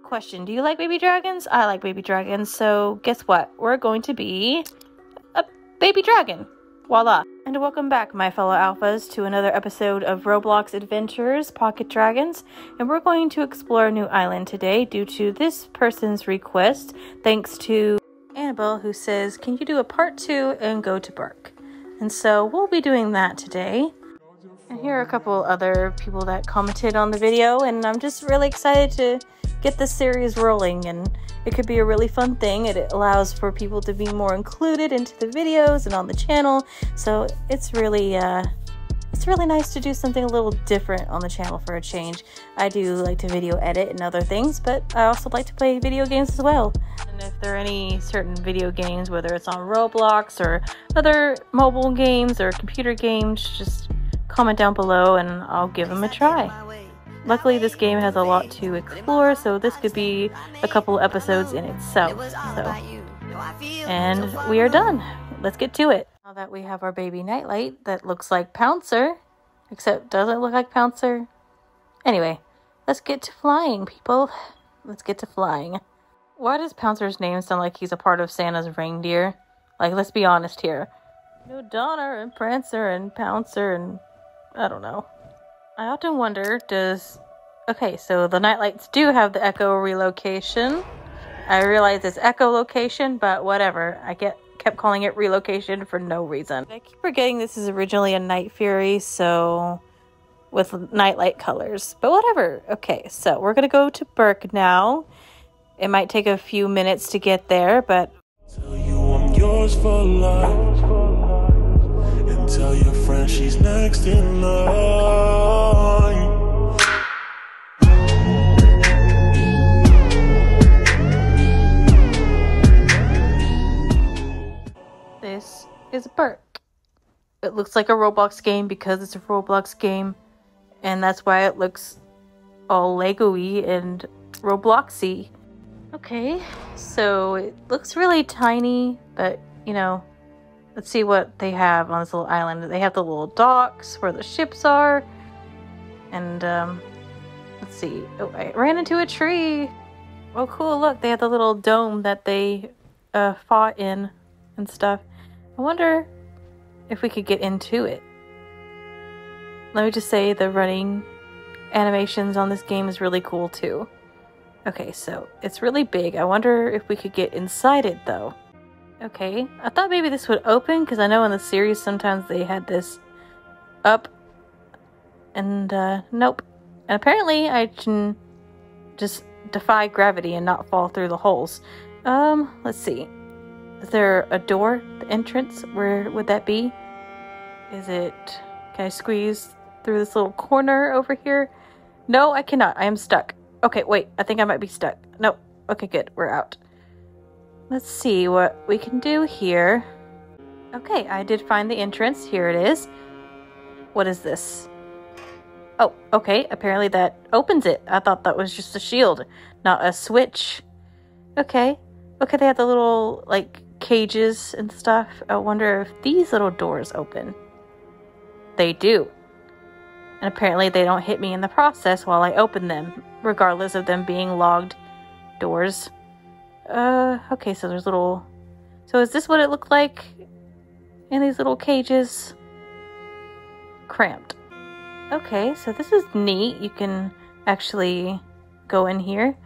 Question, do you like baby dragons? I like baby dragons, so guess what? We're going to be a baby dragon. Voila. And welcome back, my fellow alphas, to another episode of Roblox Adventures Pocket Dragons. And we're going to explore a new island today due to this person's request, thanks to Annabelle, who says, can you do a part 2 and go to BERK? And so we'll be doing that today. And here are a couple other people that commented on the video, and I'm just really excited to get this series rolling, and it could be a really fun thing. It allows for people to be more included into the videos and on the channel, so it's really nice to do something a little different on the channel for a change. I do like to video edit and other things, but I also like to play video games as well. And if there are any certain video games, whether it's on Roblox or other mobile games or computer games, just comment down below and I'll give them a try. Luckily, this game has a lot to explore, so this could be a couple episodes in itself. And we are done. Let's get to it. Now that we have our baby Nightlight that looks like Pouncer, except doesn't look like Pouncer. Anyway, let's get to flying, people. Let's get to flying. Why does Pouncer's name sound like he's a part of Santa's reindeer? Like, let's be honest here. No, Donner and Prancer and Pouncer and I don't know. I often wonder, okay, so the Nightlights do have the Echo relocation. I realize it's echolocation, but whatever. I kept calling it relocation for no reason. I keep forgetting this is originally a Night Fury, so with Nightlight colors, but whatever. Okay, so we're gonna go to BERK now. It might take a few minutes to get there, but tell you I'm yours for life. And tell your friend she's next in line. This is BERK. It looks like a Roblox game because it's a Roblox game, and that's why it looks all Lego-y and Robloxy. Okay, so it looks really tiny, but you know, let's see what they have on this little island. They have the little docks where the ships are, and let's see. Oh, I ran into a tree. Oh, cool! Look, they have the little dome that they fought in and stuff. I wonder if we could get into it. Let me just say the running animations on this game is really cool too. Okay, so it's really big. I wonder if we could get inside it though. Okay, I thought maybe this would open because I know in the series sometimes they had this up and nope. And apparently I can just defy gravity and not fall through the holes. Let's see. Is there a door? The entrance? Where would that be? Is it... Can I squeeze through this little corner over here? No, I cannot. I am stuck. Okay, wait. I think I might be stuck. Nope. Okay, good. We're out. Let's see what we can do here. Okay, I did find the entrance. Here it is. What is this? Oh, okay. Apparently that opens it. I thought that was just a shield, not a switch. Okay. Okay, they have the little, like, cages and stuff. I wonder if these little doors open. They do. And apparently they don't hit me in the process while I open them, regardless of them being logged doors. Okay, so there's little... So is this what it looked like in these little cages? Cramped. Okay, so this is neat. You can actually go in here.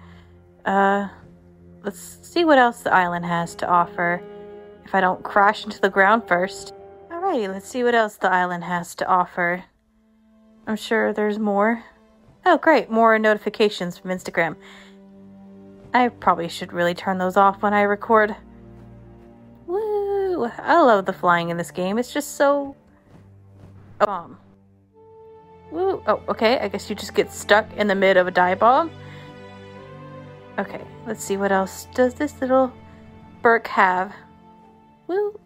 Let's see what else the island has to offer. If I don't crash into the ground first. Alrighty, let's see what else the island has to offer. I'm sure there's more. Oh, great. More notifications from Instagram. I probably should really turn those off when I record. Woo! I love the flying in this game. It's just so... bomb. Woo! Oh, okay. I guess you just get stuck in the mid of a dive bomb. Okay, let's see what else does this little BERK have. Woo!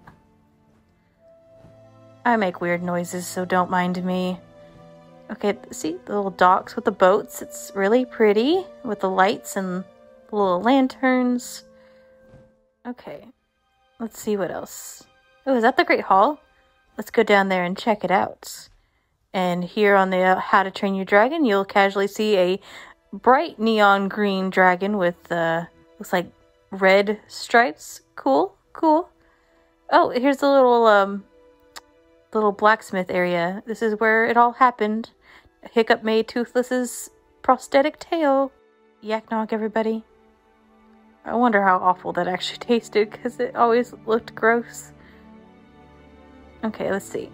I make weird noises, so don't mind me. Okay, see the little docks with the boats. It's really pretty with the lights and the little lanterns. Okay, let's see what else. Oh, is that the Great Hall? Let's go down there and check it out. And here on the How to Train Your Dragon, you'll casually see a bright neon green dragon with looks like red stripes. Cool, cool. Oh, here's the little blacksmith area. This is where it all happened. Hiccup made Toothless's prosthetic tail. Yak knock, everybody. I wonder how awful that actually tasted, because it always looked gross. Okay, let's see.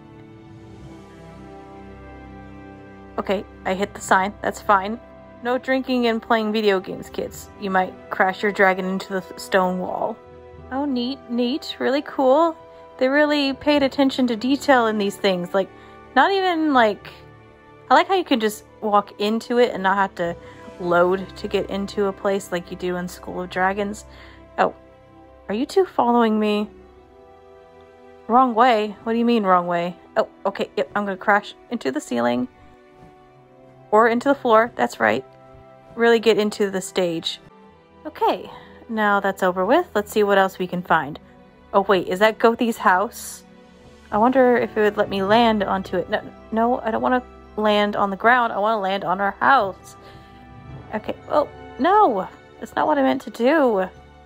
Okay, I hit the sign. That's fine. No drinking and playing video games, kids. You might crash your dragon into the stone wall. Oh, neat, neat. Really cool. They really paid attention to detail in these things. Like, not even like... I like how you can just walk into it and not have to load to get into a place like you do in School of Dragons. Oh, are you two following me? Wrong way? What do you mean wrong way? Oh, okay, yep, I'm gonna crash into the ceiling. Or into the floor, that's right. Really get into the stage. Okay, now that's over with. Let's see what else we can find. Oh wait, is that Gothi's house? I wonder if it would let me land onto it. No, I don't want to land on the ground. I want to land on her house. Okay, oh, no! That's not what I meant to do.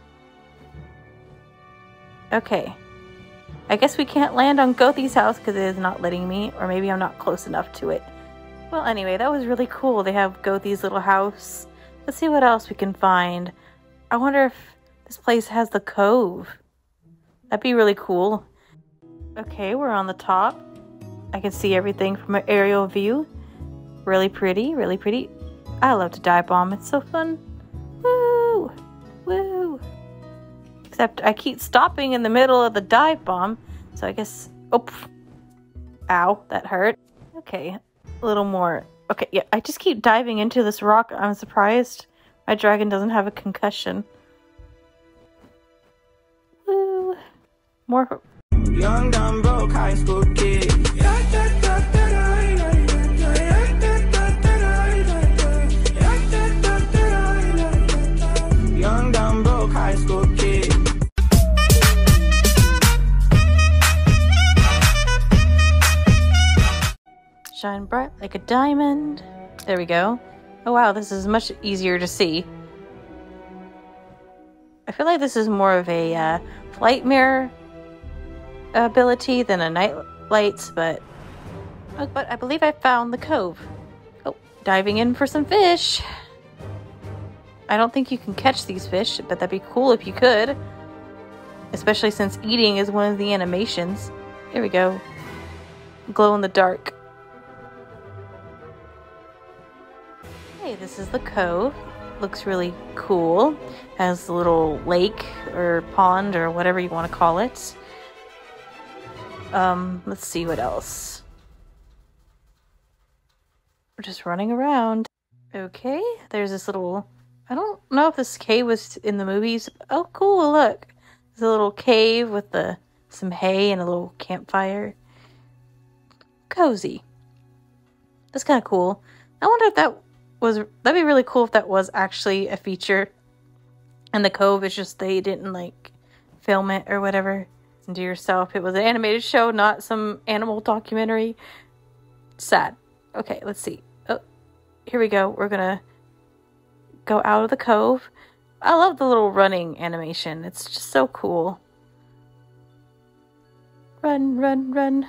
Okay. I guess we can't land on Gothi's house because it is not letting me, or maybe I'm not close enough to it. Well, anyway, that was really cool. They have Gothi's little house. Let's see what else we can find. I wonder if this place has the cove. That'd be really cool. Okay, we're on the top. I can see everything from an aerial view. Really pretty, really pretty. I love to dive bomb. It's so fun. Woo! Woo! Except I keep stopping in the middle of the dive bomb. So I guess... Oh! Ow, that hurt. Okay, a little more. Okay, yeah, I just keep diving into this rock. I'm surprised my dragon doesn't have a concussion. Woo! More... Young, dumb, broke high school kid. Young, dumb, broke high school kid. Shine bright like a diamond. There we go. Oh wow, this is much easier to see. I feel like this is more of a flight mirror ability than a night lights, but I believe I found the cove. Oh, diving in for some fish. I don't think you can catch these fish, but that'd be cool if you could. Especially since eating is one of the animations. Here we go. Glow in the dark. Hey, this is the cove. Looks really cool. Has a little lake or pond or whatever you want to call it. Let's see what else. We're just running around. Okay, there's this little... I don't know if this cave was in the movies. Oh, cool, look. There's a little cave with some hay and a little campfire. Cozy. That's kind of cool. I wonder if that'd be really cool if that was actually a feature. And the cove is just they didn't, like, film it or whatever. And to yourself, it was an animated show, not some animal documentary. Sad. Okay, let's see. Oh, here we go. We're gonna go out of the cove. I love the little running animation. It's just so cool. Run, run, run.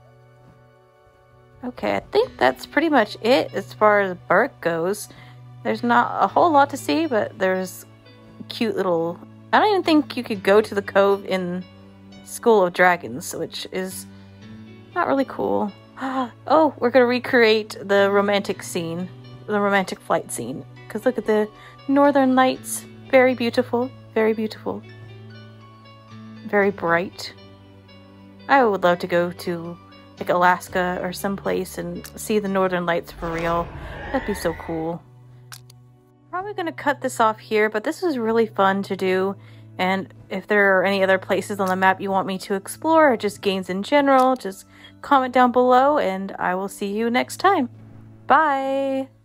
Okay, I think that's pretty much it as far as BERK goes. There's not a whole lot to see, but there's cute little... I don't even think you could go to the cove in School of Dragons, which is not really cool. Oh, we're gonna recreate the romantic scene, the romantic flight scene. Because look at the northern lights. Very beautiful, very beautiful. Very bright. I would love to go to like Alaska or someplace and see the northern lights for real. That'd be so cool. Probably gonna cut this off here, but this was really fun to do. And if there are any other places on the map you want me to explore, or just games in general, just comment down below and I will see you next time. Bye!